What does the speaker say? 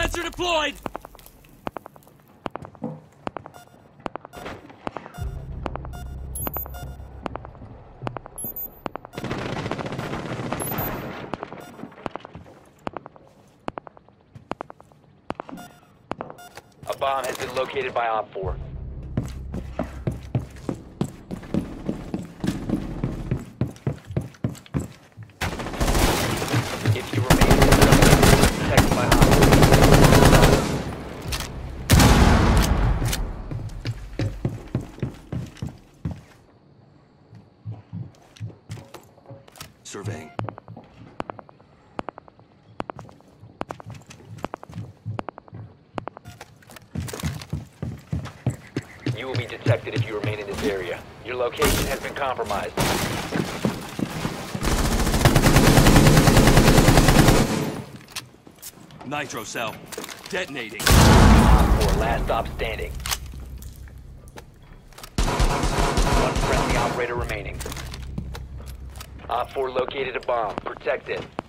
Sensor deployed! A bomb has been located by Op 4. If you remain in the zone, you will be protected by Op 4. Surveying. You will be detected if you remain in this area. Your location has been compromised. Nitro cell. Detonating. Op 4, last stop standing. One friendly operator remaining. Op 4 located a bomb. Protect it.